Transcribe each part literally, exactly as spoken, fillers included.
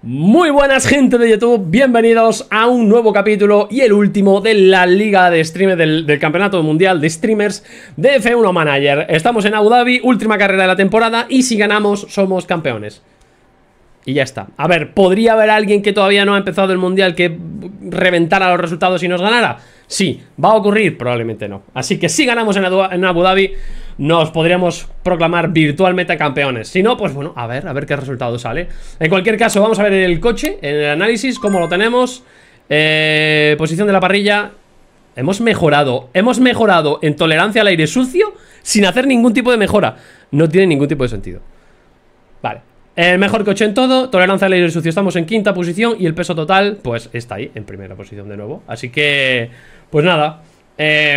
Muy buenas, gente de YouTube, bienvenidos a un nuevo capítulo y el último de la liga de streamers del, del campeonato mundial de streamers de F uno Manager. Estamos en Abu Dhabi, última carrera de la temporada, y si ganamos somos campeones. Y ya está. A ver, ¿podría haber alguien que todavía no ha empezado el mundial que reventara los resultados y nos ganara? Sí. ¿Va a ocurrir? Probablemente no. Así que si ganamos en Abu Dhabi, nos podríamos proclamar virtualmente campeones. Si no, pues bueno, a ver, a ver qué resultado sale. En cualquier caso, vamos a ver el coche, en el análisis, cómo lo tenemos. eh, Posición de la parrilla. Hemos mejorado, hemos mejorado en tolerancia al aire sucio sin hacer ningún tipo de mejora. No tiene ningún tipo de sentido. Vale. El mejor coche en todo, tolerancia al aire sucio, estamos en quinta posición. Y el peso total, pues está ahí, en primera posición de nuevo. Así que, pues nada. eh,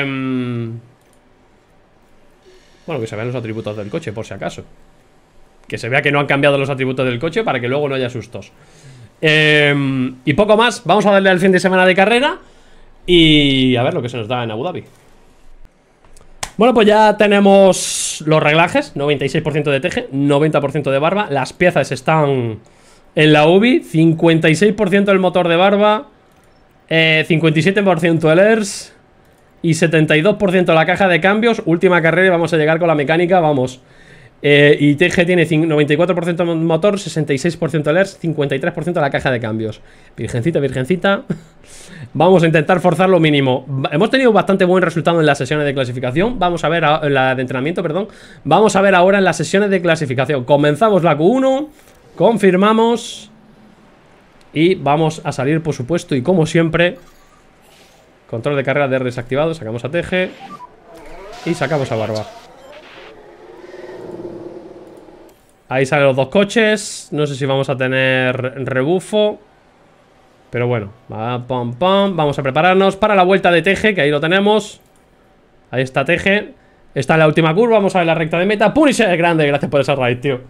Bueno, que se vean los atributos del coche, por si acaso. Que se vea que no han cambiado los atributos del coche para que luego no haya sustos. eh, Y poco más, vamos a darle al fin de semana de carrera y a ver lo que se nos da en Abu Dhabi. Bueno, pues ya tenemos los reglajes. noventa y seis por ciento de teje, noventa por ciento de barba. Las piezas están en la U B I. cincuenta y seis por ciento el motor de barba, eh, cincuenta y siete por ciento el E R S y setenta y dos por ciento la caja de cambios. Última carrera y vamos a llegar con la mecánica, vamos. eh, Y T G tiene noventa y cuatro por ciento el motor, sesenta y seis por ciento el E R S, cincuenta y tres por ciento la caja de cambios. Virgencita, virgencita. Vamos a intentar forzar lo mínimo. Hemos tenido bastante buen resultado en las sesiones de clasificación. Vamos a ver, a, en la de entrenamiento, perdón. Vamos a ver ahora en las sesiones de clasificación. Comenzamos la Q uno, confirmamos y vamos a salir, por supuesto, y como siempre, control de carrera de R desactivado. Sacamos a T G y sacamos a Barba. Ahí salen los dos coches. No sé si vamos a tener rebufo, pero bueno, va, pam, pam. Vamos a prepararnos para la vuelta de T G, que ahí lo tenemos. Ahí está T G. Está en la última curva, vamos a ver la recta de meta. Punisher grande, gracias por esa raid, tío.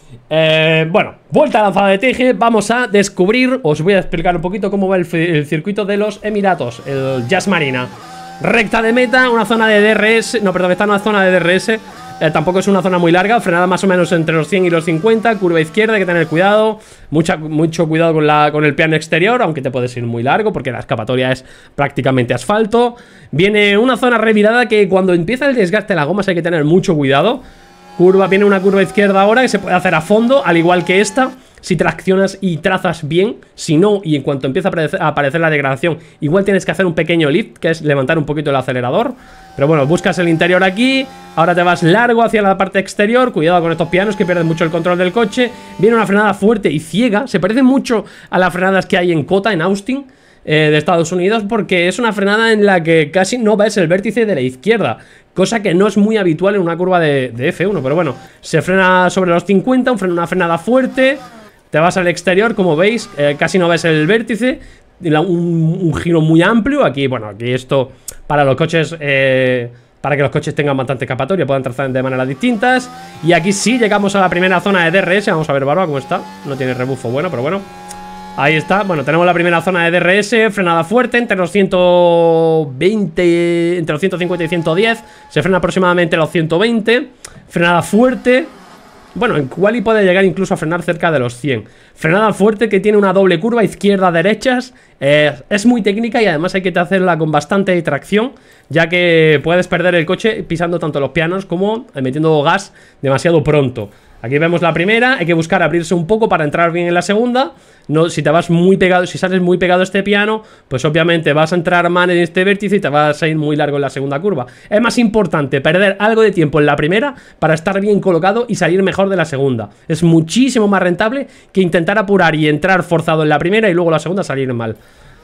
eh, Bueno, vuelta lanzada de T G. Vamos a descubrir, os voy a explicar un poquito cómo va el, el circuito de los Emiratos, el Yas Marina. Recta de meta, una zona de D R S. No, perdón, está en una zona de D R S. Eh, tampoco es una zona muy larga, frenada más o menos entre los cien y los cincuenta. Curva izquierda, hay que tener cuidado. Mucha, mucho cuidado con, la, con el piano exterior, aunque te puedes ir muy largo porque la escapatoria es prácticamente asfalto. Viene una zona revirada que cuando empieza el desgaste de las gomas hay que tener mucho cuidado. Curva, viene una curva izquierda ahora que se puede hacer a fondo, al igual que esta, si traccionas y trazas bien. Si no, y en cuanto empieza a aparecer la degradación, igual tienes que hacer un pequeño lift, que es levantar un poquito el acelerador. Pero bueno, buscas el interior aquí. Ahora te vas largo hacia la parte exterior. Cuidado con estos pianos que pierden mucho el control del coche. Viene una frenada fuerte y ciega. Se parece mucho a las frenadas que hay en Cota, en Austin, eh, de Estados Unidos, porque es una frenada en la que casi no ves el vértice de la izquierda, cosa que no es muy habitual en una curva de, de F uno. Pero bueno, se frena sobre los cincuenta, un freno, una frenada fuerte. Te vas al exterior, como veis, eh, casi no ves el vértice. Un, un giro muy amplio. Aquí, bueno, aquí esto para los coches, eh, para que los coches tengan bastante escapatoria, puedan trazar de maneras distintas. Y aquí sí llegamos a la primera zona de D R S. Vamos a ver Barba cómo está. No tiene rebufo bueno, pero bueno. Ahí está, bueno, tenemos la primera zona de D R S. Frenada fuerte, entre los ciento veinte, entre los ciento cincuenta y ciento diez. Se frena aproximadamente a los ciento veinte. Frenada fuerte. Bueno, en quali puede llegar incluso a frenar cerca de los cien. Frenada fuerte que tiene una doble curva, izquierda-derechas. eh, Es muy técnica y además hay que hacerla con bastante tracción, ya que puedes perder el coche pisando tanto los pianos como metiendo gas demasiado pronto. Aquí vemos la primera, hay que buscar abrirse un poco para entrar bien en la segunda. No, si te vas muy pegado, si sales muy pegado a este piano, pues obviamente vas a entrar mal en este vértice y te vas a ir muy largo en la segunda curva. Es más importante perder algo de tiempo en la primera para estar bien colocado y salir mejor de la segunda. Es muchísimo más rentable que intentar apurar y entrar forzado en la primera y luego la segunda salir mal.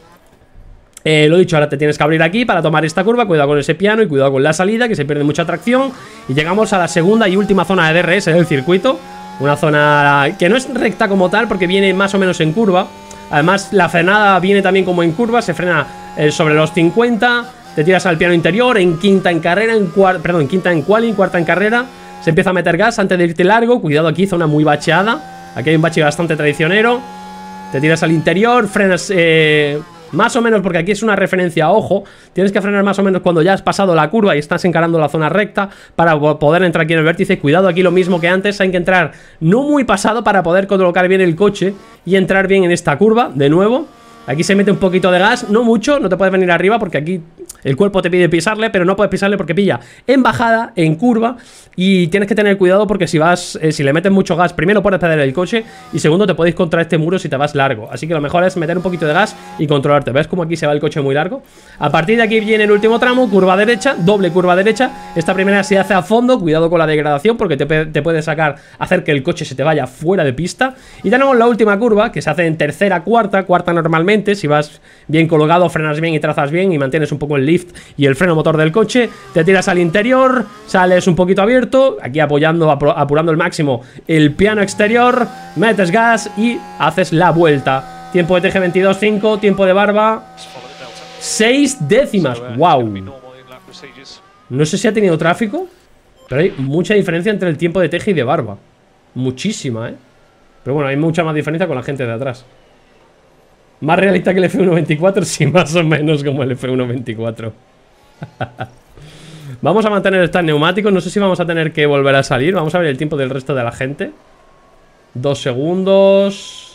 Eh, lo dicho, ahora te tienes que abrir aquí para tomar esta curva. Cuidado con ese piano y cuidado con la salida, que se pierde mucha tracción. Y llegamos a la segunda y última zona de D R S del circuito. Una zona que no es recta como tal, porque viene más o menos en curva. Además, la frenada viene también como en curva. Se frena eh, sobre los cincuenta. Te tiras al piano interior, en quinta en carrera, en perdón, en quinta en quali, en cuarta en carrera. Se empieza a meter gas antes de irte largo. Cuidado aquí, zona muy bacheada. Aquí hay un bache bastante traicionero. Te tiras al interior, frenas... Eh, Más o menos, porque aquí es una referencia a ojo. Tienes que frenar más o menos cuando ya has pasado la curva y estás encarando la zona recta para poder entrar aquí en el vértice. Cuidado, aquí lo mismo que antes, hay que entrar no muy pasado para poder colocar bien el coche y entrar bien en esta curva, de nuevo. Aquí se mete un poquito de gas, no mucho, no te puedes venir arriba porque aquí el cuerpo te pide pisarle, pero no puedes pisarle porque pilla en bajada, en curva, y tienes que tener cuidado porque si vas, eh, si le metes mucho gas, primero puedes perder el coche y segundo te puedes contra este muro si te vas largo. Así que lo mejor es meter un poquito de gas y controlarte. ¿Ves cómo aquí se va el coche muy largo? A partir de aquí viene el último tramo, curva derecha, doble curva derecha. Esta primera se hace a fondo, cuidado con la degradación porque te, te puede sacar, hacer que el coche se te vaya fuera de pista. Y tenemos la última curva que se hace en tercera, cuarta, cuarta normalmente. Si vas bien colocado, frenas bien y trazas bien y mantienes un poco el lift y el freno motor del coche, te tiras al interior, sales un poquito abierto, aquí apoyando, apurando el máximo el piano exterior, metes gas y haces la vuelta. Tiempo de T G veintidós cinco, tiempo de Barba seis décimas. Wow. No sé si ha tenido tráfico, pero hay mucha diferencia entre el tiempo de T G y de Barba. Muchísima, eh. Pero bueno, hay mucha más diferencia con la gente de atrás. Más realista que el F uno veinticuatro, sí, más o menos como el F uno veinticuatro. Vamos a mantener estos neumáticos. No sé si vamos a tener que volver a salir. Vamos a ver el tiempo del resto de la gente. Dos segundos.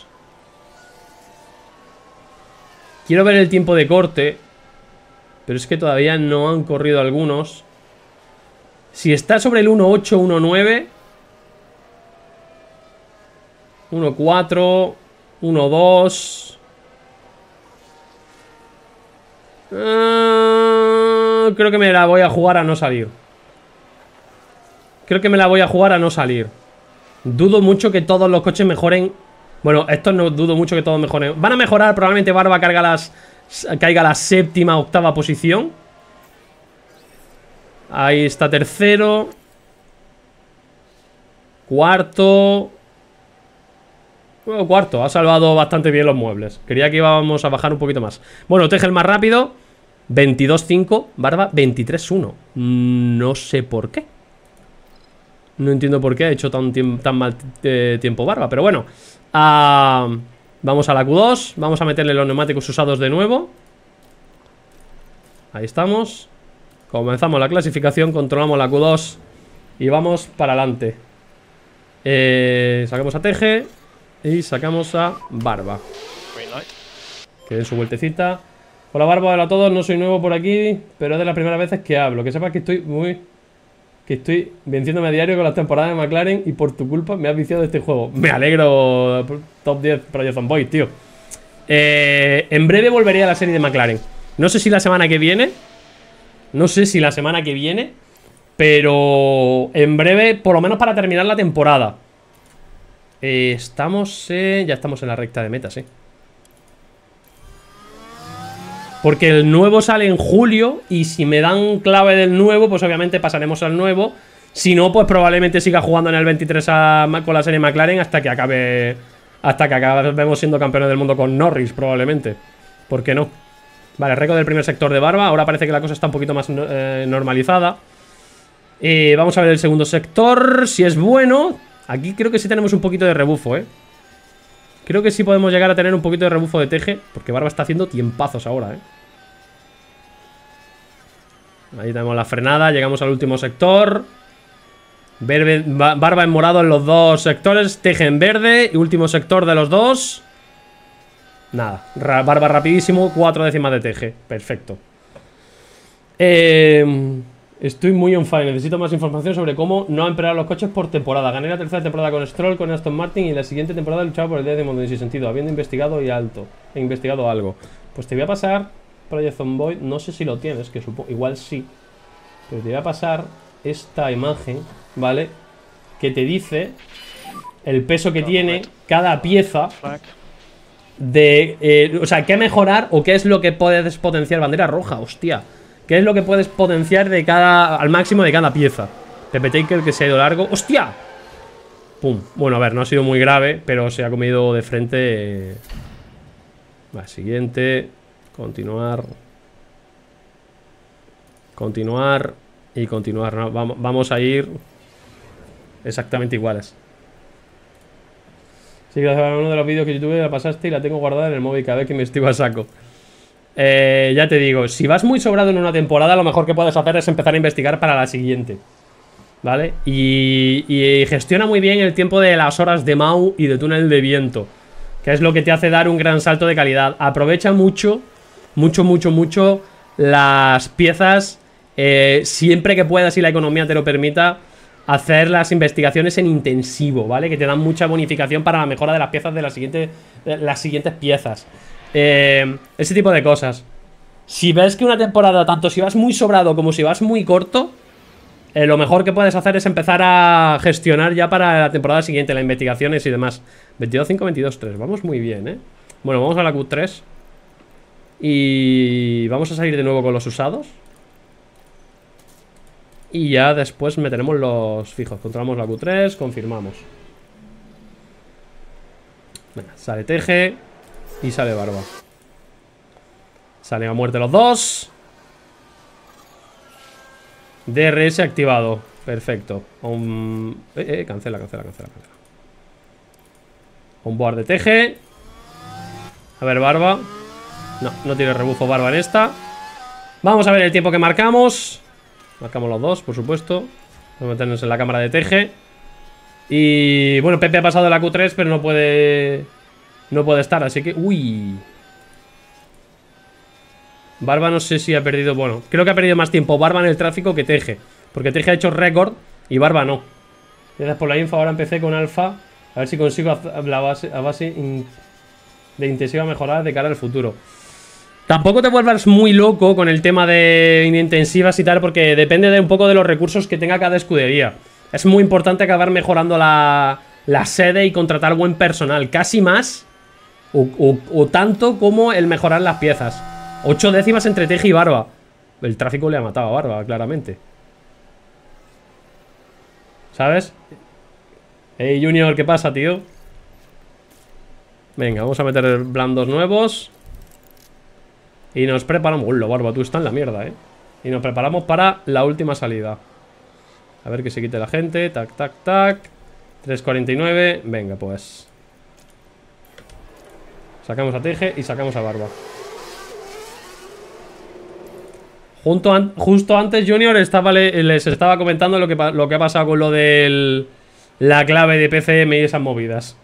Quiero ver el tiempo de corte, pero es que todavía no han corrido algunos. Si está sobre el uno ocho, uno nueve, uno cuatro, uno dos... Uh, creo que me la voy a jugar a no salir. Creo que me la voy a jugar a no salir. Dudo mucho que todos los coches mejoren. Bueno, estos no dudo mucho que todos mejoren. Van a mejorar, probablemente Barba carga las, caiga a la séptima, octava posición. Ahí está tercero. Cuarto. Bueno, cuarto, ha salvado bastante bien los muebles. Quería que íbamos a bajar un poquito más. Bueno, Teje el más rápido, veintidós cinco, Barba veintitrés uno. No sé por qué. No entiendo por qué ha hecho tan, tan mal eh, tiempo Barba. Pero bueno, uh, vamos a la Q dos. Vamos a meterle los neumáticos usados de nuevo. Ahí estamos. Comenzamos la clasificación, controlamos la Q dos y vamos para adelante. eh, Sacamos a Teje y sacamos a Barba, que den su vueltecita. Hola Barba, hola a todos, no soy nuevo por aquí, pero es de las primeras veces que hablo. Que sepas que estoy muy... Que estoy venciéndome a diario con las temporadas de McLaren y por tu culpa me has viciado de este juego. Me alegro, top diez Project Boys, tío. eh, En breve volveré a la serie de McLaren. No sé si la semana que viene. No sé si la semana que viene, pero en breve, por lo menos para terminar la temporada. Eh, estamos en... Ya estamos en la recta de meta, sí. Porque el nuevo sale en julio y si me dan clave del nuevo, pues obviamente pasaremos al nuevo. Si no, pues probablemente siga jugando en el veintitrés a, con la serie McLaren hasta que acabe... Hasta que acabemos siendo campeones del mundo con Norris, probablemente. ¿Por qué no? Vale, récord del primer sector de Barba. Ahora parece que la cosa está un poquito más eh, normalizada. eh, Vamos a ver el segundo sector, si es bueno. Aquí creo que sí tenemos un poquito de rebufo, eh Creo que sí podemos llegar a tener un poquito de rebufo de Teje, porque Barba está haciendo tiempazos ahora, eh Ahí tenemos la frenada, llegamos al último sector. Verde, Barba en morado en los dos sectores, Teje en verde y último sector de los dos. Nada, Barba rapidísimo, cuatro décimas de Teje, perfecto. Eh... Estoy muy on fire, necesito más información sobre cómo no empeorar los coches por temporada. Gané la tercera temporada con Stroll, con Aston Martin, y la siguiente temporada luchaba por el décimo en ese sentido, habiendo investigado y alto. He investigado algo. Pues te voy a pasar Project Zomboid, no sé si lo tienes, que supongo, igual sí. Pero te voy a pasar esta imagen, ¿vale? Que te dice el peso que tiene cada pieza de... Eh, o sea, qué mejorar o qué es lo que puedes potenciar. Bandera roja, hostia. ¿Qué es lo que puedes potenciar de cada al máximo de cada pieza? Pepe Taker que se ha ido largo. ¡Hostia! Pum. Bueno, a ver, no ha sido muy grave, pero se ha comido de frente. Va, siguiente. Continuar. Continuar. Y continuar. No, vamos, vamos a ir exactamente iguales. Sí, gracias a uno de los vídeos que YouTube la pasaste y la tengo guardada en el móvil cada vez que investigo a saco. eh, ya te digo, si vas muy sobrado en una temporada, lo mejor que puedes hacer es empezar a investigar para la siguiente, ¿vale? Y, y gestiona muy bien el tiempo de las horas de Mau y de túnel de viento, que es lo que te hace dar un gran salto de calidad. Aprovecha mucho, mucho, mucho, mucho las piezas, eh, siempre que puedas y la economía te lo permita, hacer las investigaciones en intensivo, ¿vale? Que te dan mucha bonificación para la mejora de las piezas de, la siguiente, de las siguientes piezas. Eh, ese tipo de cosas. Si ves que una temporada, tanto si vas muy sobrado como si vas muy corto, eh, lo mejor que puedes hacer es empezar a gestionar ya para la temporada siguiente, las investigaciones y demás. veintidós cinco, veintidós tres, vamos muy bien, ¿eh? Bueno, vamos a la Q tres. Y vamos a salir de nuevo con los usados. Y ya después meteremos los fijos. Controlamos la Q tres, confirmamos. Venga, sale Teje y sale Barba. Salen a muerte los dos. D R S activado. Perfecto. Un... Eh, eh, cancela, cancela, cancela, cancela. Onboard de Teje. A ver, Barba. No, no tiene rebufo Barba en esta. Vamos a ver el tiempo que marcamos. Marcamos los dos, por supuesto. Vamos a meternos en la cámara de Teje. Y bueno, Pepe ha pasado la Q tres, pero no puede... No puede estar, así que... Uy. Barba no sé si ha perdido... Bueno, creo que ha perdido más tiempo Barba en el tráfico que Teje, porque Teje ha hecho récord y Barba no. Gracias por la info, ahora empecé con alfa. A ver si consigo la base, a base in, de intensiva mejorar de cara al futuro. Tampoco te vuelvas muy loco con el tema de intensivas y tal, porque depende de un poco de los recursos que tenga cada escudería. Es muy importante acabar mejorando la, la sede y contratar buen personal, casi más o, o, o tanto como el mejorar las piezas. Ocho décimas entre Teje y Barba. El tráfico le ha matado a Barba, claramente. ¿Sabes? Hey Junior, ¿qué pasa, tío? Venga, vamos a meter blandos nuevos. Y nos preparamos... Uy, la Barba, tú estás en la mierda, ¿eh? Y nos preparamos para la última salida. A ver que se quite la gente. Tac, tac, tac. tres cuarenta y nueve. Venga, pues. Sacamos a Teje y sacamos a Barba. Junto an justo antes, Junior, estaba le les estaba comentando lo que, lo que ha pasado con lo de la clave de P C M y esas movidas.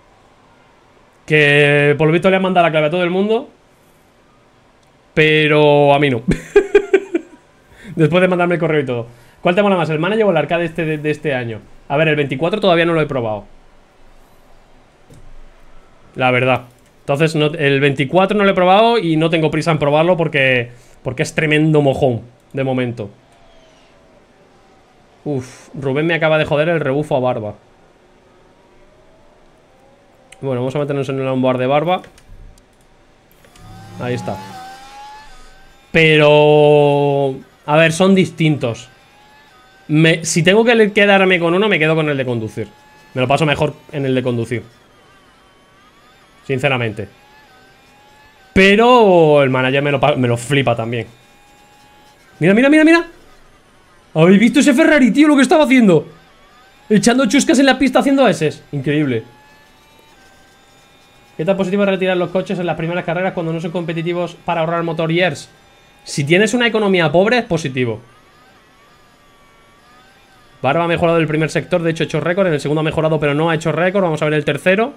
Que por lo visto le han mandado la clave a todo el mundo, pero a mí no. Después de mandarme el correo y todo. ¿Cuál te mola más, el manager o el arcade este de, de este año? A ver, el veinticuatro todavía no lo he probado, la verdad. Entonces, no, el veinticuatro no lo he probado y no tengo prisa en probarlo porque, porque es tremendo mojón, de momento. Uf, Rubén me acaba de joder el rebufo a Barba. Bueno, vamos a meternos en el onboard de Barba. Ahí está. Pero... A ver, son distintos. Me, si tengo que quedarme con uno, me quedo con el de conducir. Me lo paso mejor en el de conducir, sinceramente. Pero el manager me lo, me lo flipa también. Mira, mira, mira, mira. ¿Habéis visto ese Ferrari, tío, lo que estaba haciendo? Echando chuscas en la pista haciendo eses. Increíble. ¿Qué tan positivo es retirar los coches en las primeras carreras cuando no son competitivos para ahorrar motor years? Si tienes una economía pobre, es positivo. Barba ha mejorado el primer sector, de hecho ha hecho récord. En el segundo ha mejorado, pero no ha hecho récord. Vamos a ver el tercero.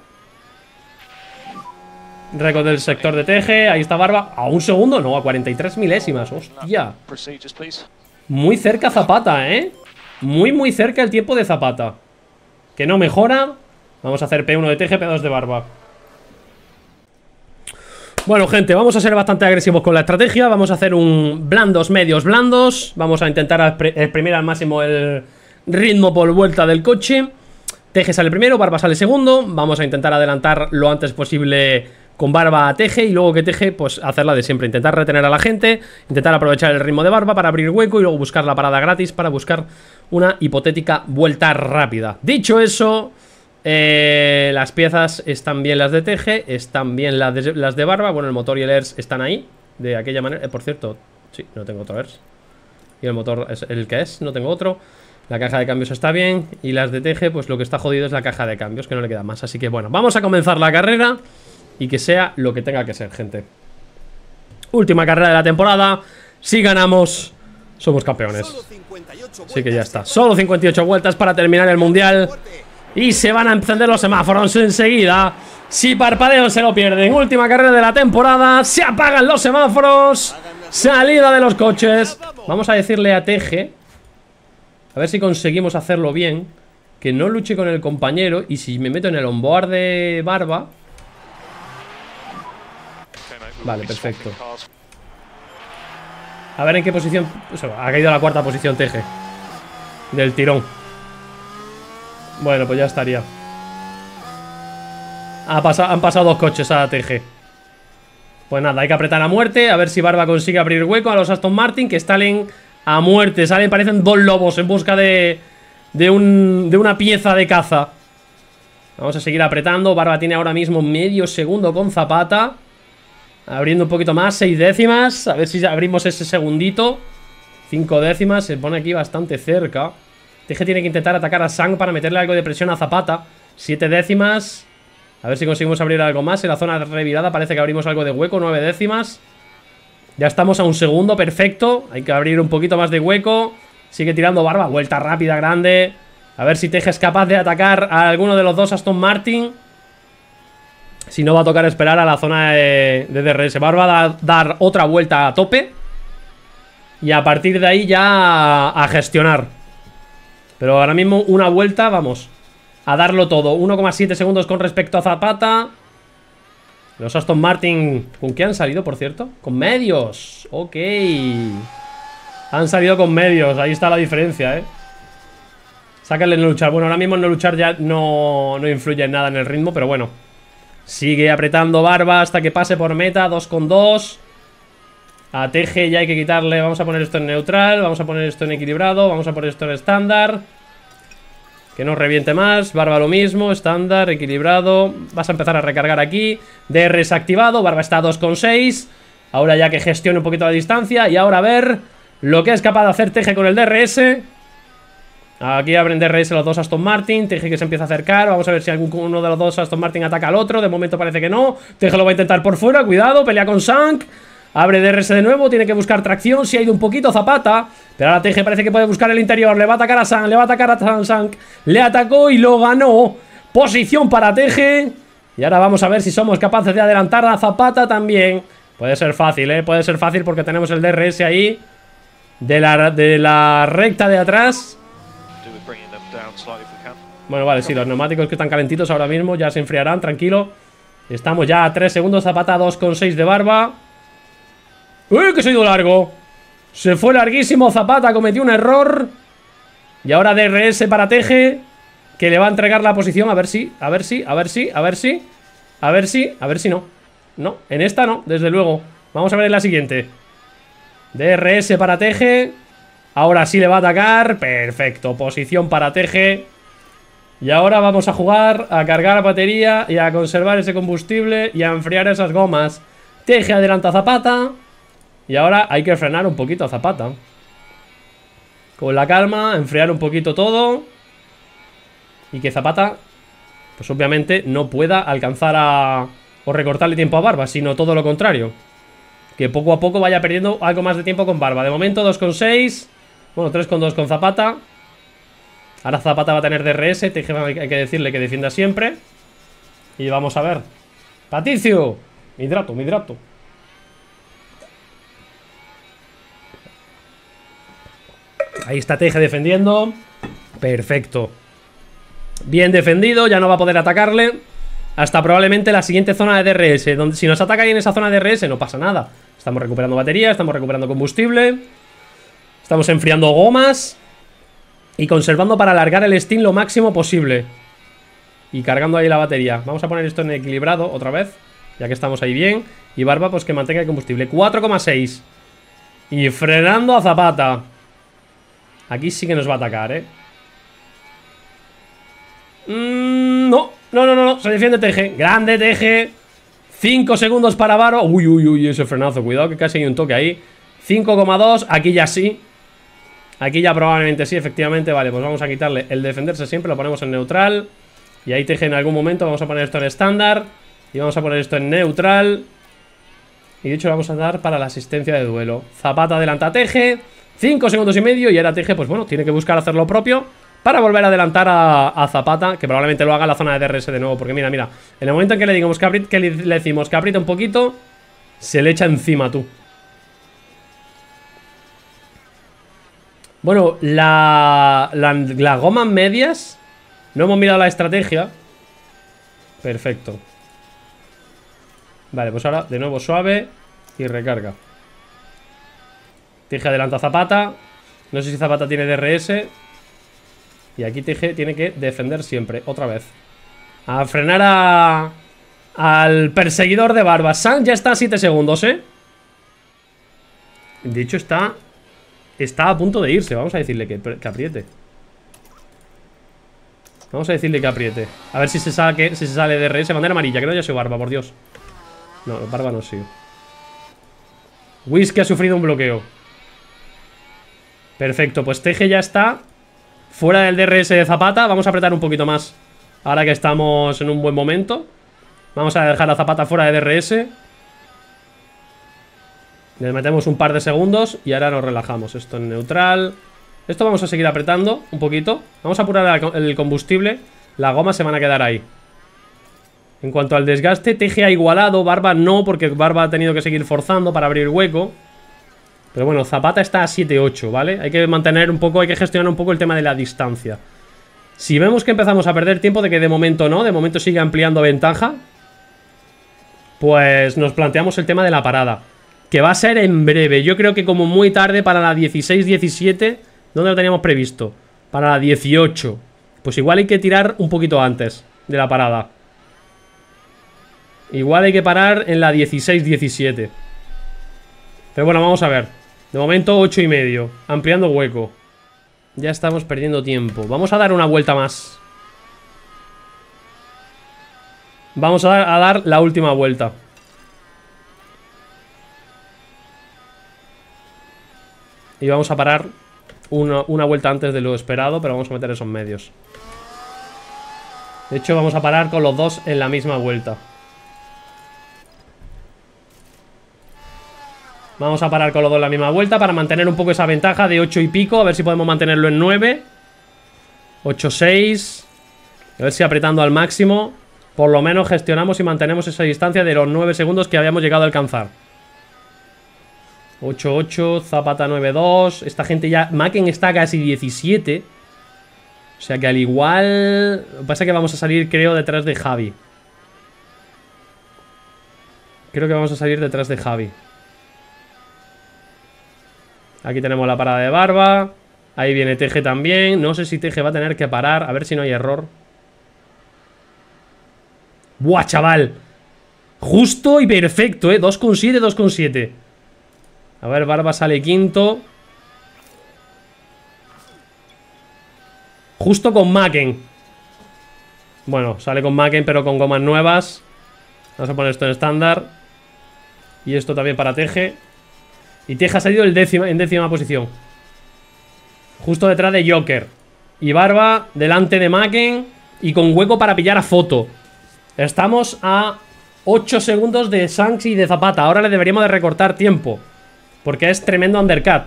Récord del sector de Teje. Ahí está Barba. ¿A un segundo? No, a cuarenta y tres milésimas. Hostia. Muy cerca Zapata, ¿eh? Muy, muy cerca el tiempo de Zapata. Que no mejora. Vamos a hacer P uno de Teje, P dos de Barba. Bueno, gente, vamos a ser bastante agresivos con la estrategia. Vamos a hacer un blandos, medios, blandos. Vamos a intentar exprimir al máximo el ritmo por vuelta del coche. Teje sale primero, Barba sale segundo. Vamos a intentar adelantar lo antes posible con Barba a Teje. Y luego que Teje, pues hacerla de siempre. Intentar retener a la gente, intentar aprovechar el ritmo de Barba para abrir hueco y luego buscar la parada gratis para buscar una hipotética vuelta rápida. Dicho eso... Eh, las piezas están bien las de Teje, están bien las de, las de Barba. Bueno, el motor y el E R S están ahí, de aquella manera. eh, Por cierto, sí, no tengo otro E R S. Y el motor es el que es, no tengo otro. La caja de cambios está bien. Y las de Teje, pues lo que está jodido es la caja de cambios, que no le queda más. Así que bueno, vamos a comenzar la carrera y que sea lo que tenga que ser, gente. Última carrera de la temporada. Si ganamos, somos campeones. Así que ya está. Solo cincuenta y ocho vueltas para terminar el mundial. Y se van a encender los semáforos enseguida. Si parpadeo se lo pierden. Última carrera de la temporada. Se apagan los semáforos. Salida de los coches. Vamos a decirle a Teje, a ver si conseguimos hacerlo bien, que no luche con el compañero. Y si me meto en el onboard de Barba. Vale, perfecto. A ver en qué posición. O sea, ha caído a la cuarta posición Teje del tirón. Bueno, pues ya estaría. Ha pasado, han pasado dos coches a T G. Pues nada, hay que apretar a muerte. A ver si Barba consigue abrir hueco a los Aston Martin, que salen a muerte. Salen, parecen dos lobos en busca de De, un, de una pieza de caza. Vamos a seguir apretando. Barba tiene ahora mismo medio segundo con Zapata. Abriendo un poquito más, seis décimas. A ver si abrimos ese segundito. Cinco décimas, se pone aquí bastante cerca. T G tiene que intentar atacar a Sang para meterle algo de presión a Zapata. Siete décimas. A ver si conseguimos abrir algo más. En la zona revirada parece que abrimos algo de hueco. Nueve décimas. Ya estamos a un segundo, perfecto. Hay que abrir un poquito más de hueco. Sigue tirando Barba, vuelta rápida, grande. A ver si Teje es capaz de atacar a alguno de los dos Aston Martin. Si no, va a tocar esperar a la zona de, de D R S. Barba va a dar otra vuelta a tope. Y a partir de ahí ya a, a gestionar. Pero ahora mismo una vuelta, vamos, a darlo todo. uno coma siete segundos con respecto a Zapata. Los Aston Martin, ¿con qué han salido, por cierto? Con medios. Ok. Han salido con medios, ahí está la diferencia, eh. Sáquenle no luchar. Bueno, ahora mismo no luchar ya no, no influye en nada en el ritmo, pero bueno. Sigue apretando Barba hasta que pase por meta, dos con dos. A T G ya hay que quitarle. Vamos a poner esto en neutral, vamos a poner esto en equilibrado, vamos a poner esto en estándar. Que no reviente más. Barba lo mismo, estándar, equilibrado. Vas a empezar a recargar aquí. D R S activado, Barba está a dos con seis. Ahora ya que gestione un poquito la distancia. Y ahora a ver lo que es capaz de hacer T G con el D R S. Aquí abren D R S los dos Aston Martin. T G que se empieza a acercar. Vamos a ver si alguno de los dos Aston Martin ataca al otro. De momento parece que no. T G lo va a intentar por fuera, cuidado, pelea con Sang. Abre D R S de nuevo, tiene que buscar tracción. Si ha ido un poquito Zapata, pero ahora T G parece que puede buscar el interior. Le va a atacar a Sang, le va a atacar a Sang. Le atacó y lo ganó. Posición para T G. Y ahora vamos a ver si somos capaces de adelantar a Zapata también. Puede ser fácil, eh, puede ser fácil porque tenemos el D R S ahí De la, de la recta de atrás. Bueno, vale, sí, los neumáticos que están calentitos ahora mismo ya se enfriarán, tranquilo. Estamos ya a tres segundos, Zapata dos con seis de Barba. ¡Uy, que se ha ido largo! Se fue larguísimo, Zapata cometió un error. Y ahora D R S para T G, que le va a entregar la posición, a ver si, a ver si, a ver si, a ver si A ver si, a ver si no. No, en esta no, desde luego. Vamos a ver en la siguiente. D R S para T G. Ahora sí le va a atacar, perfecto, posición para T G. Y ahora vamos a jugar a cargar la batería y a conservar ese combustible y a enfriar esas gomas. T G adelanta a Zapata. Y ahora hay que frenar un poquito a Zapata. Con la calma, enfriar un poquito todo. Y que Zapata, pues obviamente, no pueda alcanzar a... o recortarle tiempo a Barba, sino todo lo contrario. Que poco a poco vaya perdiendo algo más de tiempo con Barba. De momento dos con seis. Bueno, tres con dos con Zapata. Ahora Zapata va a tener D R S. T G hay que decirle que defienda siempre. Y vamos a ver. Patricio, me hidrato, me hidrato. Ahí está T G defendiendo. Perfecto. Bien defendido, ya no va a poder atacarle hasta probablemente la siguiente zona de D R S, donde si nos ataca ahí en esa zona de D R S no pasa nada. Estamos recuperando batería, estamos recuperando combustible. Estamos enfriando gomas. Y conservando para alargar el Steam lo máximo posible. Y cargando ahí la batería. Vamos a poner esto en equilibrado otra vez, ya que estamos ahí bien. Y Barba pues que mantenga el combustible. Cuatro coma seis. Y frenando a Zapata. Aquí sí que nos va a atacar, eh mm, No, no, no, no, se defiende T G. Grande T G. cinco segundos para Barba. Uy, uy, uy, ese frenazo, cuidado que casi hay un toque ahí. Cinco coma dos, aquí ya sí. Aquí ya probablemente sí, efectivamente. Vale, pues vamos a quitarle el defenderse siempre. Lo ponemos en neutral. Y ahí T G en algún momento vamos a poner esto en estándar. Y vamos a poner esto en neutral. Y de hecho le vamos a dar para la asistencia de duelo. Zapata adelanta a Teje, cinco segundos y medio. Y ahora Teje, pues bueno, tiene que buscar hacer lo propio para volver a adelantar a, a Zapata, que probablemente lo haga en la zona de D R S de nuevo. Porque mira, mira, en el momento en que le digamos que, apriete, que le, le decimos que apriete un poquito, se le echa encima, tú. Bueno, la, la, las gomas medias. No hemos mirado la estrategia. Perfecto. Vale, pues ahora de nuevo suave y recarga. Teje adelanta a Zapata. No sé si Zapata tiene D R S. Y aquí Teje tiene que defender siempre, otra vez. A frenar a... al perseguidor de Barba. San ya está a siete segundos, ¿eh? De hecho está... Está a punto de irse. Vamos a decirle que, que apriete. Vamos a decirle que apriete. A ver si se sale, si se sale de D R S. Bandera amarilla, que no haya sido Barba, por Dios. No, Barba no ha sido. Whisky ha sufrido un bloqueo. Perfecto, pues Teje ya está fuera del D R S de Zapata. Vamos a apretar un poquito más ahora que estamos en un buen momento. Vamos a dejar a Zapata fuera de D R S. Le metemos un par de segundos y ahora nos relajamos. Esto en neutral. Esto vamos a seguir apretando un poquito. Vamos a apurar el combustible. Las gomas se van a quedar ahí. En cuanto al desgaste, Teje ha igualado. Barba no, porque Barba ha tenido que seguir forzando para abrir hueco. Pero bueno, Zapata está a siete ocho, ¿vale? Hay que mantener un poco, hay que gestionar un poco el tema de la distancia. Si vemos que empezamos a perder tiempo, de que de momento no, de momento sigue ampliando ventaja, pues nos planteamos el tema de la parada, que va a ser en breve. Yo creo que como muy tarde para la dieciséis diecisiete. ¿Dónde lo teníamos previsto? Para la dieciocho. Pues igual hay que tirar un poquito antes de la parada. Igual hay que parar en la dieciséis diecisiete. Pero bueno, vamos a ver. De momento ocho y medio. Ampliando hueco. Ya estamos perdiendo tiempo. Vamos a dar una vuelta más. Vamos a dar, a dar la última vuelta. Y vamos a parar una, una vuelta antes de lo esperado, pero vamos a meter esos medios. De hecho, vamos a parar con los dos en la misma vuelta. Vamos a parar con los dos en la misma vuelta para mantener un poco esa ventaja de ocho y pico. A ver si podemos mantenerlo en nueve. ocho seis. A ver si apretando al máximo por lo menos gestionamos y mantenemos esa distancia de los nueve segundos que habíamos llegado a alcanzar. ocho ocho, Zapata nueve dos. Esta gente ya... Macken está casi diecisiete. O sea que al igual... Lo que pasa es que vamos a salir, creo, detrás de Javi. Creo que vamos a salir detrás de Javi. Aquí tenemos la parada de Barba. Ahí viene Teje también. No sé si Teje va a tener que parar. A ver si no hay error. ¡Buah, chaval! Justo y perfecto, ¿eh? dos coma siete, dos coma siete. A ver, Barba sale quinto. Justo con Macken. Bueno, sale con Macken, pero con gomas nuevas. Vamos a poner esto en estándar. Y esto también para Teje. Y Teje ha salido el décima, en décima posición. Justo detrás de Joker. Y Barba delante de Macken. Y con hueco para pillar a Foto. Estamos a ocho segundos de Shanks y de Zapata. Ahora le deberíamos de recortar tiempo, porque es tremendo undercut.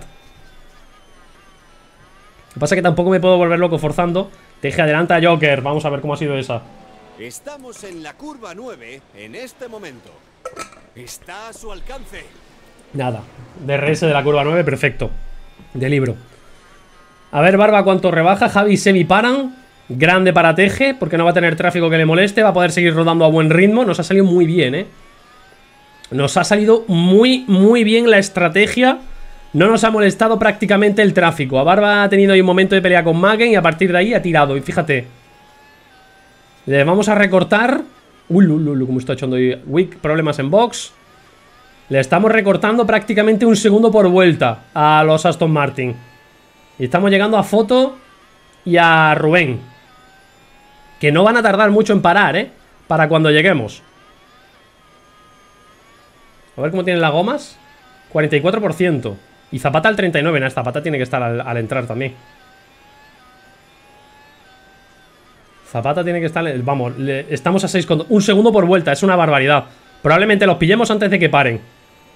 Lo que pasa es que tampoco me puedo volver loco forzando. Teje adelanta a Joker. Vamos a ver cómo ha sido esa. Estamos en la curva nueve en este momento. Está a su alcance. Nada. D R S de la curva nueve, perfecto. De libro. A ver, Barba, cuánto rebaja. Javi y Semi paran. Grande para Teje, porque no va a tener tráfico que le moleste. Va a poder seguir rodando a buen ritmo. Nos ha salido muy bien, ¿eh? Nos ha salido muy, muy bien la estrategia. No nos ha molestado prácticamente el tráfico. A Barba ha tenido ahí un momento de pelea con Macken y a partir de ahí ha tirado. Y fíjate, le vamos a recortar. Uy, uy, uy, como está echando ahí. Wick, problemas en box. Le estamos recortando prácticamente un segundo por vuelta a los Aston Martin. Y estamos llegando a Foto y a Rubén, que no van a tardar mucho en parar, ¿eh? Para cuando lleguemos. A ver cómo tienen las gomas. cuarenta y cuatro por ciento. Y Zapata al treinta y nueve por ciento. Nah, Zapata tiene que estar al, al entrar también. Zapata tiene que estar... Vamos, le, estamos a seis... Un segundo por vuelta, es una barbaridad. Probablemente los pillemos antes de que paren.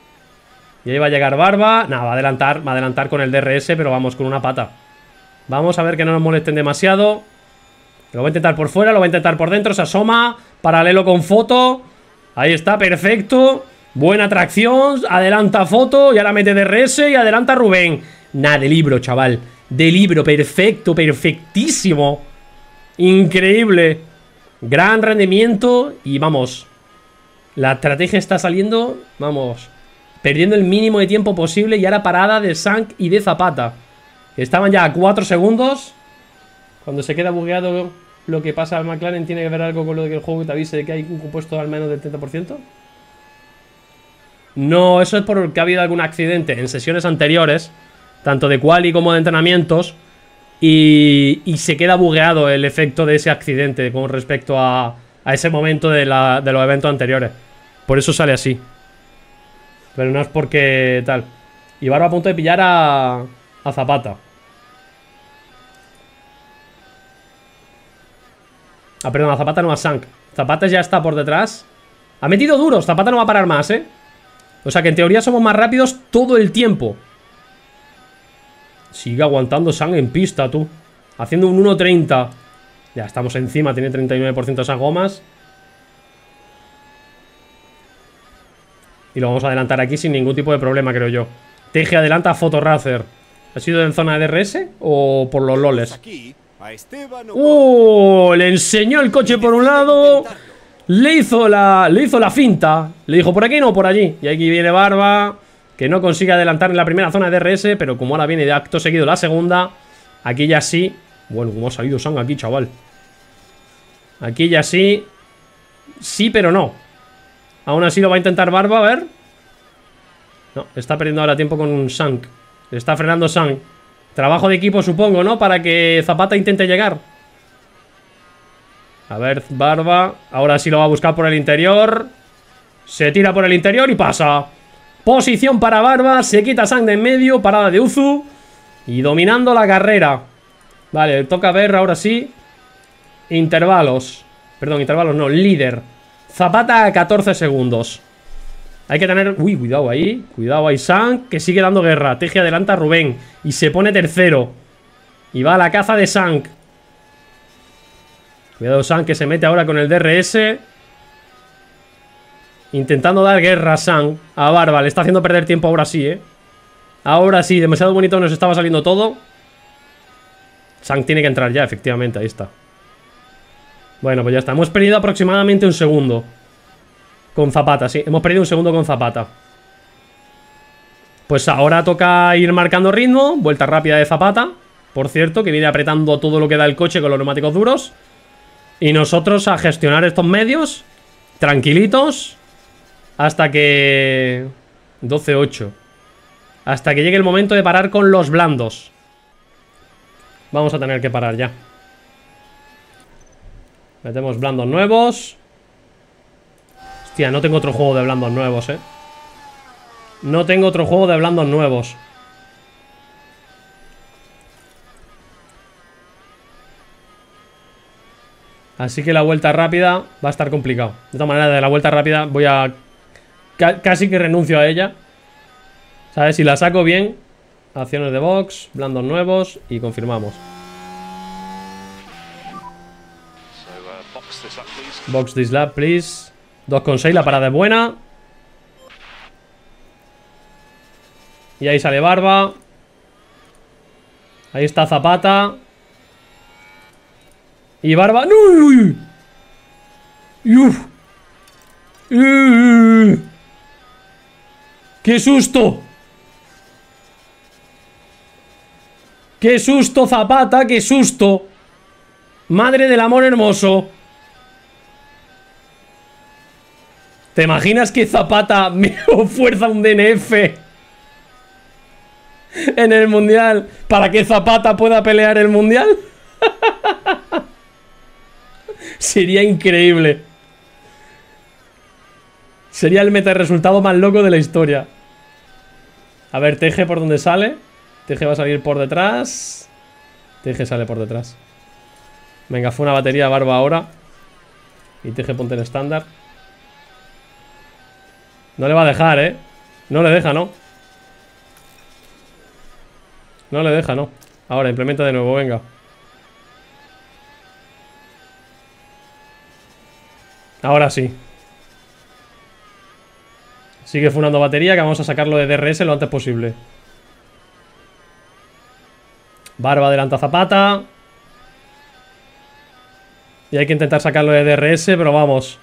Y ahí va a llegar Barba. Nada, va a adelantar, va a adelantar con el D R S, pero vamos, con una pata. Vamos a ver que no nos molesten demasiado. Lo va a intentar por fuera, lo va a intentar por dentro. Se asoma, paralelo con Foto. Ahí está, perfecto. Buena tracción, adelanta Foto. Y ahora mete D R S y adelanta Rubén. Nada, de libro, chaval. De libro, perfecto, perfectísimo. Increíble. Gran rendimiento. Y vamos, la estrategia está saliendo, vamos, perdiendo el mínimo de tiempo posible. Y ahora parada de Sank y de Zapata. Estaban ya a cuatro segundos. Cuando se queda bugueado lo que pasa al McLaren, ¿tiene que ver algo con lo de que el juego te avise de que hay un compuesto al menos del treinta por ciento? No, eso es porque ha habido algún accidente en sesiones anteriores, tanto de quali como de entrenamientos, y, y se queda bugueado el efecto de ese accidente con respecto a, a ese momento de, la, de los eventos anteriores. Por eso sale así. Pero no es porque tal. Y Barba a punto de pillar a, a Zapata. Ah, perdón, a Zapata no, a Sank. Zapata ya está por detrás. Ha metido duros, Zapata no va a parar más, ¿eh? O sea que en teoría somos más rápidos todo el tiempo. Sigue aguantando Sank en pista, tú. Haciendo un uno treinta. Ya estamos encima, tiene treinta y nueve por ciento esas gomas. Y lo vamos a adelantar aquí sin ningún tipo de problema, creo yo. T G adelanta a Fotoracer. ¿Ha sido en zona de D R S o por los loles? ¡Oh! Le enseñó el coche por un lado. Le hizo la, le hizo la finta. Le dijo por aquí no, por allí. Y aquí viene Barba, que no consigue adelantar en la primera zona de D R S, pero como ahora viene de acto seguido la segunda, aquí ya sí. Bueno, como ha salido Sang aquí, chaval. Aquí ya sí. Sí, pero no. Aún así lo va a intentar Barba, a ver. No, está perdiendo ahora tiempo con Sang. Le está frenando Sang. Trabajo de equipo, supongo, ¿no? Para que Zapata intente llegar. A ver, Barba. Ahora sí lo va a buscar por el interior. Se tira por el interior y pasa. Posición para Barba. Se quita Sang de en medio. Parada de Uzu. Y dominando la carrera. Vale, toca ver ahora sí. Intervalos. Perdón, intervalos no, líder. Zapata a catorce segundos. Hay que tener... Uy, cuidado ahí. Cuidado ahí, Sang, que sigue dando guerra. Teje adelanta a Rubén. Y se pone tercero. Y va a la caza de Sang. Cuidado, Sang, que se mete ahora con el D R S. Intentando dar guerra a Sang. A Barba, le está haciendo perder tiempo ahora sí, eh. Ahora sí, demasiado bonito nos estaba saliendo todo. Sang tiene que entrar ya, efectivamente, ahí está. Bueno, pues ya está. Hemos perdido aproximadamente un segundo. Con Zapata, sí, hemos perdido un segundo con Zapata. Pues ahora toca ir marcando ritmo. Vuelta rápida de Zapata, por cierto, que viene apretando todo lo que da el coche con los neumáticos duros. Y nosotros a gestionar estos medios tranquilitos hasta que... doce ocho. Hasta que llegue el momento de parar con los blandos. Vamos a tener que parar ya. Metemos blandos nuevos. Hostia, no tengo otro juego de blandos nuevos, eh. No tengo otro juego de blandos nuevos. Así que la vuelta rápida va a estar complicado. De todas maneras, de la vuelta rápida voy a... Ca- casi que renuncio a ella. ¿Sabes? Si la saco bien. Acciones de box, blandos nuevos y confirmamos. Box this lap, please. dos coma seis, la parada es buena. Y ahí sale Barba. Ahí está Zapata. Y Barba... ¡Uy! ¡Uf! ¡Uh! ¡Qué susto! ¡Qué susto, Zapata! ¡Qué susto! ¡Madre del amor hermoso! ¿Te imaginas que Zapata me fuerza un D N F en el mundial para que Zapata pueda pelear el mundial? Sería increíble. Sería el meta resultado más loco de la historia. A ver, T G por dónde sale. T G va a salir por detrás. T G sale por detrás. Venga, fue una batería Barba ahora. Y T G ponte en estándar. No le va a dejar, ¿eh? No le deja, ¿no? No le deja, no. Ahora, implementa de nuevo, venga. Ahora sí. Sigue funando batería, que vamos a sacarlo de D R S lo antes posible. Barba adelanta Zapata. Y hay que intentar sacarlo de D R S, pero vamos.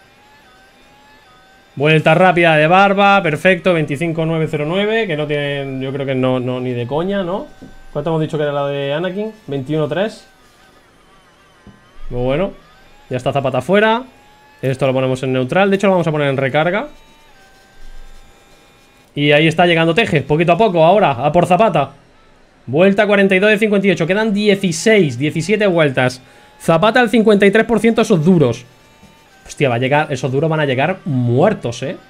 Vuelta rápida de Barba, perfecto, veinticinco nueve cero nueve, que no tienen, yo creo que no, no ni de coña, ¿no? ¿Cuánto hemos dicho que era la de Anakin? veintiuno tres. Muy bueno. Ya está Zapata fuera. Esto lo ponemos en neutral, de hecho lo vamos a poner en recarga. Y ahí está llegando Teje, poquito a poco, ahora, a por Zapata. Vuelta cuarenta y dos de cincuenta y ocho, quedan dieciséis, diecisiete vueltas. Zapata al cincuenta y tres por ciento esos duros. Hostia, va a llegar, esos duros van a llegar muertos, ¿eh?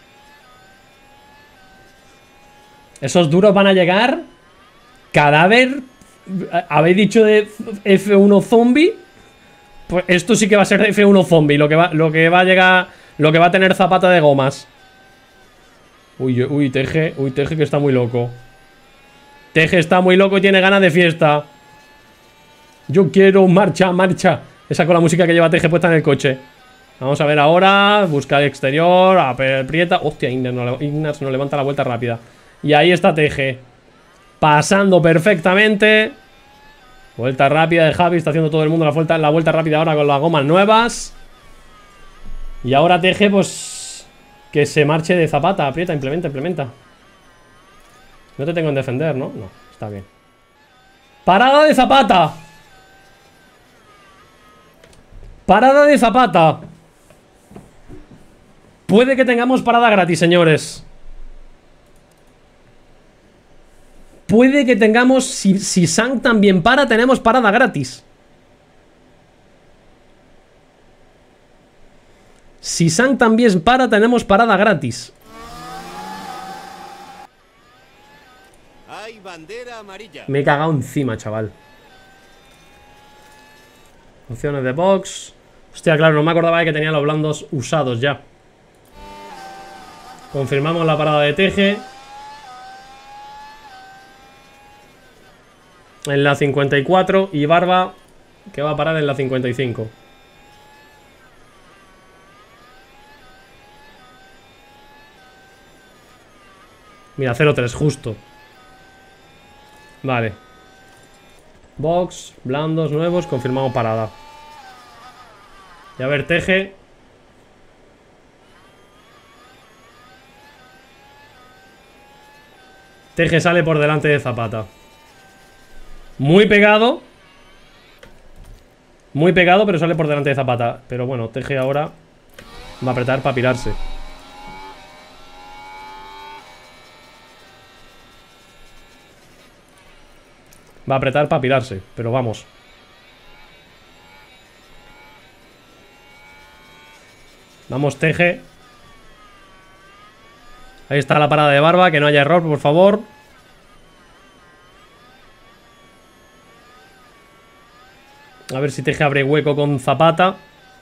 Esos duros van a llegar. Cadáver. ¿Habéis dicho de F uno zombie? Pues esto sí que va a ser F uno zombie. Lo que va, lo que va a llegar. Lo que va a tener Zapata de gomas. Uy, uy, Teje. Uy, Teje que está muy loco. Teje está muy loco y tiene ganas de fiesta. Yo quiero marcha, marcha. Esa con la música que lleva Teje puesta en el coche. Vamos a ver ahora. Busca el exterior. Aprieta. Hostia, Ignaz no levanta la vuelta rápida. Y ahí está Teje. Pasando perfectamente. Vuelta rápida de Javi. Está haciendo todo el mundo la vuelta, la vuelta rápida ahora con las gomas nuevas. Y ahora Teje, pues... que se marche de Zapata. Aprieta, implementa, implementa. No te tengo en defender, ¿no? No, está bien. ¡Parada de Zapata! ¡Parada de Zapata! Puede que tengamos parada gratis, señores. Puede que tengamos... Si, si Sang también para, tenemos parada gratis. Si Sang también para, tenemos parada gratis. Hay bandera amarilla. Me he cagado encima, chaval. Opciones de box. Hostia, claro, no me acordaba de que tenía los blandos usados ya. Confirmamos la parada de Teje. En la cincuenta y cuatro. Y Barba, que va a parar en la cincuenta y cinco. Mira, cero tres, justo. Vale. Box, blandos, nuevos, confirmamos parada. Y a ver, Teje. Teje sale por delante de Zapata. Muy pegado. Muy pegado, pero sale por delante de Zapata. Pero bueno, Teje ahora va a apretar para pirarse. Va a apretar para pirarse, pero vamos. Vamos, Teje. Ahí está la parada de Barba, que no haya error, por favor. A ver si Teje abre hueco con Zapata.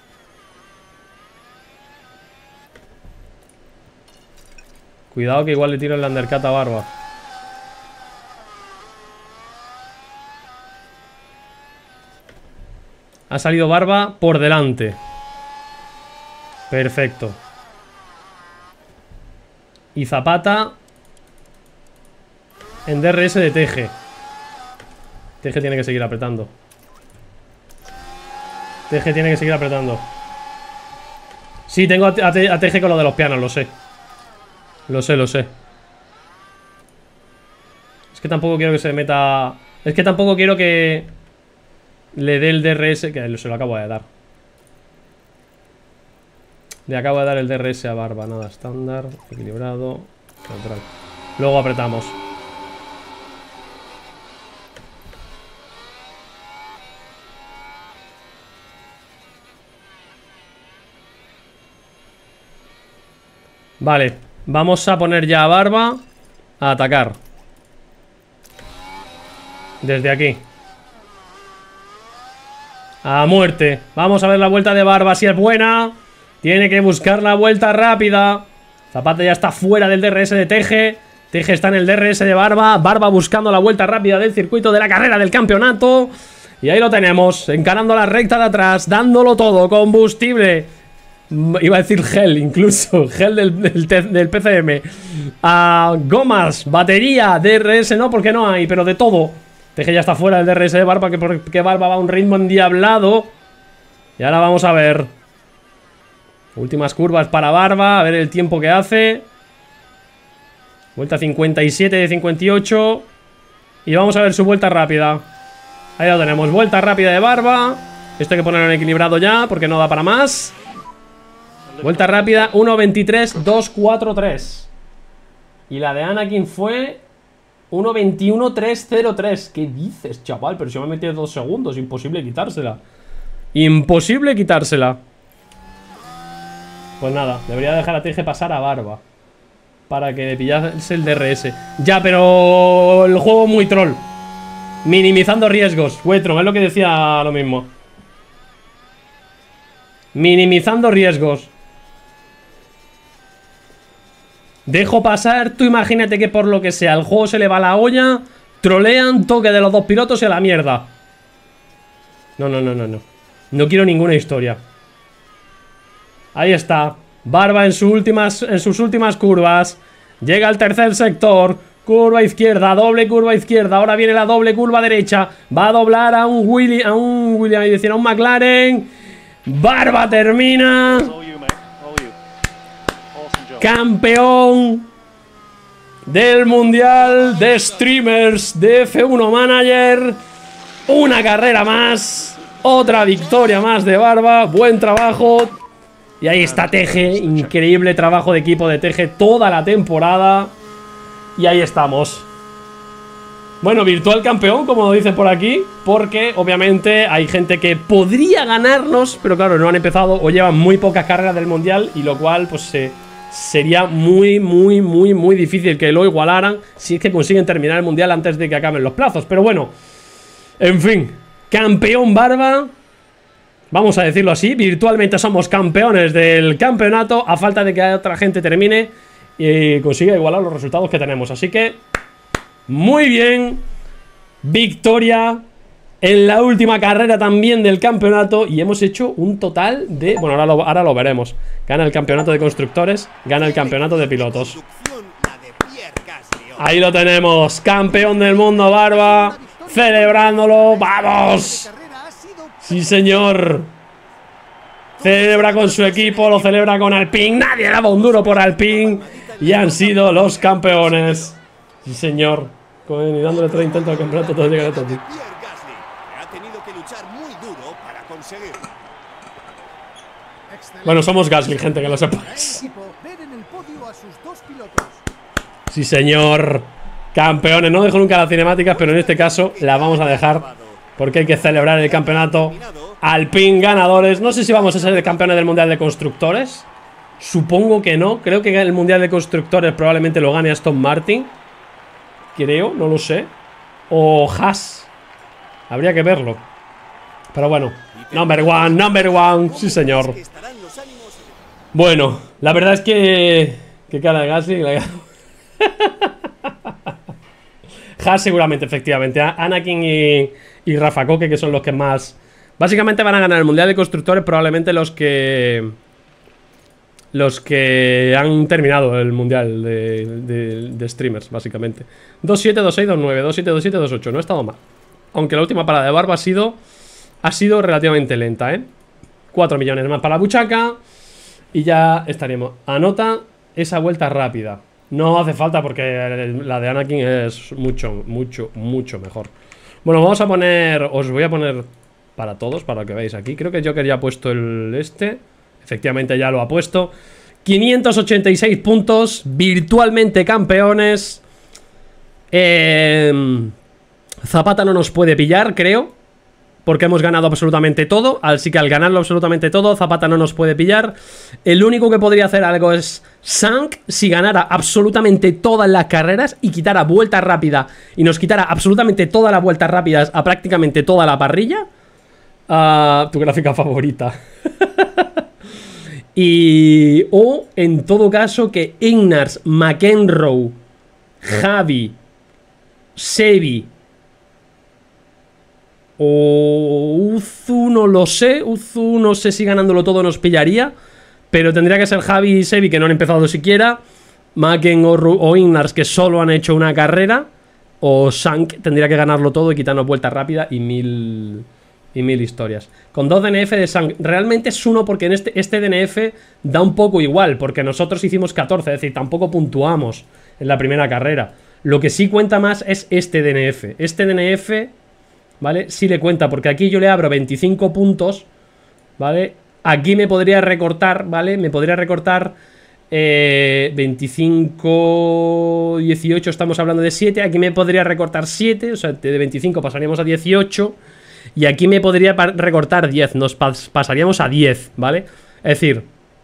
Cuidado que igual le tiro el undercut a Barba. Ha salido Barba por delante. Perfecto. Y Zapata en D R S de Teje. Teje tiene que seguir apretando. Teje tiene que seguir apretando. Sí, tengo a, a, a Teje con lo de los pianos, lo sé. Lo sé, lo sé. Es que tampoco quiero que se meta... Es que tampoco quiero que le dé el D R S, que se lo acabo de dar. Le acabo de dar el D R S a Barba. Nada, estándar, equilibrado, neutral. Luego apretamos. Vale, vamos a poner ya a Barba a atacar. Desde aquí. A muerte. Vamos a ver la vuelta de Barba, si es buena. Tiene que buscar la vuelta rápida. Zapata ya está fuera del D R S de Teje. Teje está en el D R S de Barba. Barba buscando la vuelta rápida del circuito de la carrera del campeonato. Y ahí lo tenemos, encarando la recta de atrás, dándolo todo, combustible. Iba a decir gel, incluso, gel del, del, del P C M. Ah, gomas, batería, D R S, no, porque no hay, pero de todo. Teje ya está fuera del D R S de Barba, que porque Barba va a un ritmo endiablado. Y ahora vamos a ver. Últimas curvas para Barba, a ver el tiempo que hace. Vuelta cincuenta y siete de cincuenta y ocho. Y vamos a ver su vuelta rápida. Ahí lo tenemos, vuelta rápida de Barba. Esto hay que ponerlo en equilibrado ya, porque no da para más. Vuelta rápida, uno veintitrés dos cuatro tres. Y la de Anakin fue uno veintiuno tres cero tres. ¿Qué dices, chaval? Pero si me he metido dos segundos, imposible quitársela. Imposible quitársela. Pues nada, debería dejar a Teje pasar a Barba para que le pillase el D R S. Ya, pero el juego es muy troll. Minimizando riesgos. Wetron, es lo que decía lo mismo. Minimizando riesgos. Dejo pasar. Tú imagínate que por lo que sea el juego se le va la olla, trolean, toque de los dos pilotos y a la mierda. No, no, no, no, no. No quiero ninguna historia. Ahí está. Barba en, su últimas, en sus últimas curvas. Llega al tercer sector. Curva izquierda, doble curva izquierda. Ahora viene la doble curva derecha. Va a doblar a un Willy, a un William y decir a un McLaren. Barba termina. Campeón del mundial de streamers de F uno Manager. Una carrera más. Otra victoria más de Barba. Buen trabajo. Y ahí está Teje, increíble trabajo de equipo de Teje toda la temporada. Y ahí estamos. Bueno, virtual campeón, como dicen por aquí, porque obviamente hay gente que podría ganarnos, pero claro, no han empezado o llevan muy pocas carreras del mundial, y lo cual pues eh, sería muy, muy, muy, muy difícil que lo igualaran si es que consiguen terminar el mundial antes de que acaben los plazos. Pero bueno, en fin, campeón Barba. Vamos a decirlo así, virtualmente somos campeones del campeonato, a falta de que otra gente termine y consiga igualar los resultados que tenemos. Así que, muy bien, victoria en la última carrera también del campeonato. Y hemos hecho un total de... Bueno, ahora lo, ahora lo veremos. Gana el campeonato de constructores, gana el campeonato de pilotos. Ahí lo tenemos, campeón del mundo Barba, celebrándolo, ¡vamos! Sí, señor. Celebra con su equipo, lo celebra con Alpine. Nadie daba un duro por Alpine. Y han sido los campeones. Sí, señor. Y dándole tres intentos al campeonato, todo llega a Toti. Bueno, somos Gasly, gente, que lo sepáis. Sí, señor. Campeones. No dejo nunca las cinemáticas, pero en este caso la vamos a dejar. Porque hay que celebrar el campeonato. Alpine ganadores. No sé si vamos a ser campeones del mundial de constructores. Supongo que no. Creo que el mundial de constructores probablemente lo gane Aston Martin. Creo, no lo sé. O Haas. Habría que verlo. Pero bueno. Number one, number one. Sí, señor. Bueno, la verdad es que... Qué cara de Gasly. Haas seguramente, efectivamente. Anakin y... y Rafa Coque, que son los que más... Básicamente van a ganar el mundial de constructores. Probablemente los que... Los que han terminado el mundial de, de, de streamers, básicamente. dos siete, dos seis, dos nueve, dos siete, dos siete, dos ocho. No ha estado mal. Aunque la última parada de Barba ha sido... Ha sido relativamente lenta, ¿eh? cuatro millones más para la buchaca. Y ya estaríamos. Anota esa vuelta rápida. No hace falta porque la de Anakin es mucho, mucho, mucho mejor. Bueno, vamos a poner... Os voy a poner para todos, para que veáis aquí. Creo que Joker ya ha puesto el este. Efectivamente ya lo ha puesto. quinientos ochenta y seis puntos. Virtualmente campeones. eh, Zapata no nos puede pillar, creo, porque hemos ganado absolutamente todo. Así que al ganarlo absolutamente todo, Zapata no nos puede pillar. El único que podría hacer algo es Sank, si ganara absolutamente todas las carreras y quitara vuelta rápida y nos quitara absolutamente todas las vueltas rápidas a prácticamente toda la parrilla. uh, Tu gráfica favorita. Y... O, en todo caso, que Ignars, McEnroe Javi, Sebi o Uzu, no lo sé. Uzu no sé si ganándolo todo nos pillaría, pero tendría que ser Javi y Sebi, que no han empezado siquiera. Maken o, o Ignars, que solo han hecho una carrera. O Shank tendría que ganarlo todo y quitarnos vuelta rápida y mil... Y mil historias. Con dos D N F de Shank. Realmente es uno porque en este, este D N F da un poco igual, porque nosotros hicimos catorce, es decir, tampoco puntuamos en la primera carrera. Lo que sí cuenta más es este D N F. Este D N F, ¿vale? Sí le cuenta, porque aquí yo le abro veinticinco puntos, ¿vale? Aquí me podría recortar, ¿vale? Me podría recortar eh, veinticinco, dieciocho, estamos hablando de siete. Aquí me podría recortar siete, o sea, de veinticinco pasaríamos a dieciocho. Y aquí me podría recortar diez, nos pas pasaríamos a diez, ¿vale? Es decir,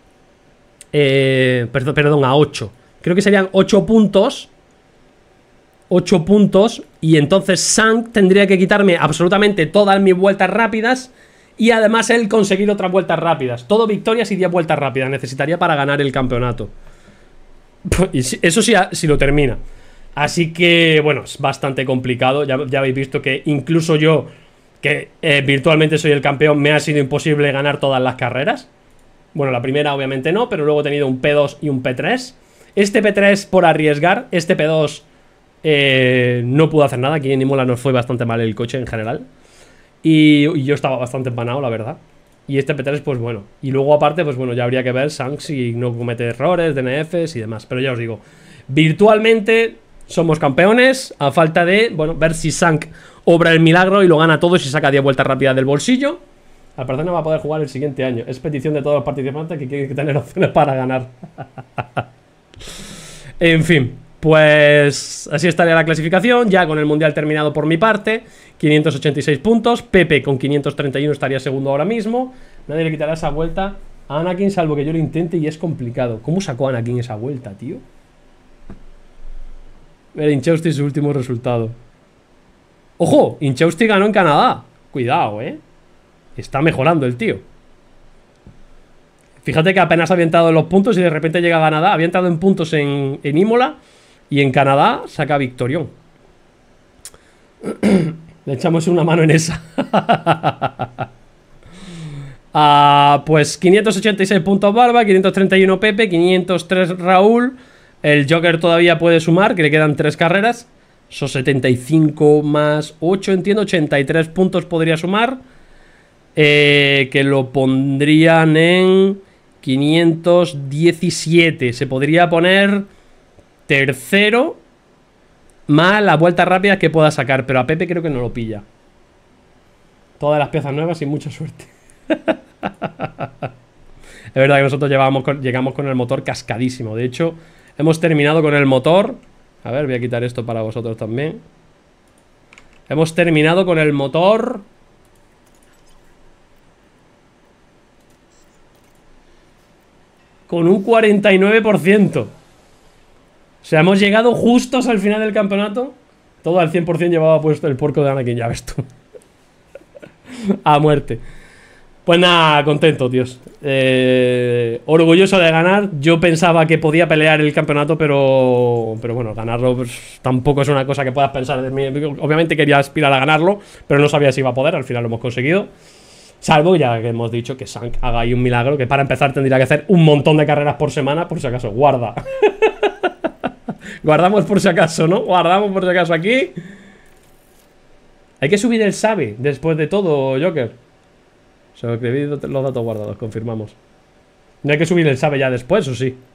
eh, perdón, perdón, a ocho. Creo que serían ocho puntos. ocho puntos. Y entonces Shank tendría que quitarme absolutamente todas mis vueltas rápidas. Y además él conseguir otras vueltas rápidas. Todo victorias y diez vueltas rápidas necesitaría para ganar el campeonato. Y eso sí, si lo termina. Así que, bueno, es bastante complicado. Ya, ya habéis visto que incluso yo, que eh, virtualmente soy el campeón, me ha sido imposible ganar todas las carreras. Bueno, la primera obviamente no, pero luego he tenido un P dos y un P tres. Este P tres por arriesgar, este P dos eh, no pudo hacer nada. Aquí en Imola nos fue bastante mal el coche en general. Y, y yo estaba bastante empanado, la verdad. Y este P tres, pues bueno. Y luego aparte, pues bueno, ya habría que ver Shank si no comete errores, D N Fs y demás. Pero ya os digo, virtualmente somos campeones, a falta de, bueno, ver si Shank obra el milagro y lo gana todo y se saca diez vueltas rápidas del bolsillo. Al parecer no va a poder jugar el siguiente año. Es petición de todos los participantes que quieren tener opciones para ganar. En fin, pues así estaría la clasificación. Ya con el mundial terminado por mi parte. quinientos ochenta y seis puntos. Pepe con quinientos treinta y uno estaría segundo ahora mismo. Nadie le quitará esa vuelta a Anakin, salvo que yo lo intente, y es complicado. ¿Cómo sacó Anakin esa vuelta, tío? Mira, Inchausti su último resultado. ¡Ojo! Inchausti ganó en Canadá. Cuidado, eh. Está mejorando el tío. Fíjate que apenas había entrado en los puntos y de repente llega a Canadá. Había entrado en puntos en, en Imola y en Canadá saca victorión. Le echamos una mano en esa. ah, Pues quinientos ochenta y seis puntos Barba, quinientos treinta y uno Pepe, quinientos tres Raúl. El Joker todavía puede sumar, que le quedan tres carreras. Son setenta y cinco más ocho, entiendo, ochenta y tres puntos podría sumar. Eh, que lo pondrían en quinientos diecisiete. Se podría poner tercero más las vueltas rápidas que pueda sacar. Pero a Pepe creo que no lo pilla. Todas las piezas nuevas y mucha suerte. Es verdad que nosotros llevábamos con, llegamos con el motor cascadísimo. De hecho, hemos terminado con el motor. A ver, voy a quitar esto para vosotros también. Hemos terminado con el motor con un cuarenta y nueve por ciento. O sea, hemos llegado justos al final del campeonato. Todo al cien por cien llevaba puesto el puerco de Anakin, ya ves tú. A muerte. Pues nada, contento, tíos. Eh, orgulloso de ganar. Yo pensaba que podía pelear el campeonato, pero pero bueno, ganarlo pues, tampoco es una cosa que puedas pensar de mí. Obviamente quería aspirar a ganarlo, pero no sabía si iba a poder. Al final lo hemos conseguido. Salvo ya que hemos dicho que Shank haga ahí un milagro, que para empezar tendría que hacer un montón de carreras por semana, por si acaso. Guarda. Guardamos por si acaso, ¿no? Guardamos por si acaso aquí. Hay que subir el sabe después de todo, Joker. Se lo escribí los datos guardados, confirmamos. No hay que subir el sabe ya después, ¿o sí?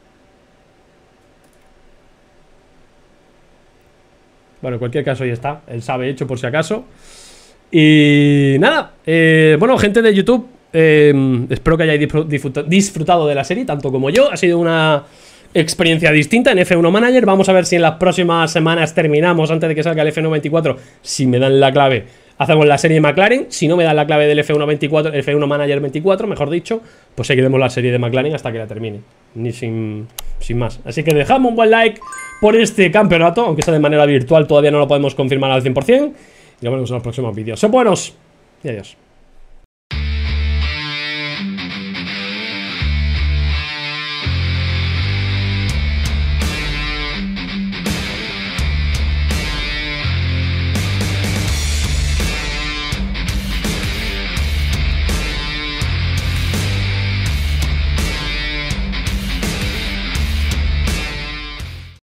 Bueno, en cualquier caso ahí está. El sabe hecho por si acaso. Y nada, eh, bueno, gente de YouTube, eh, espero que hayáis disfrutado de la serie tanto como yo. Ha sido una experiencia distinta en F uno Manager. Vamos a ver si en las próximas semanas terminamos, antes de que salga el F uno veinticuatro. Si me dan la clave, hacemos la serie de McLaren. Si no me dan la clave del F uno veinticuatro, F uno Manager veinticuatro, mejor dicho, pues seguiremos la serie de McLaren hasta que la termine. Ni sin, sin más. Así que dejadme un buen like por este campeonato, aunque sea de manera virtual, todavía no lo podemos confirmar al cien por cien. Y nos vemos en los próximos vídeos. ¡Son buenos! Y adiós.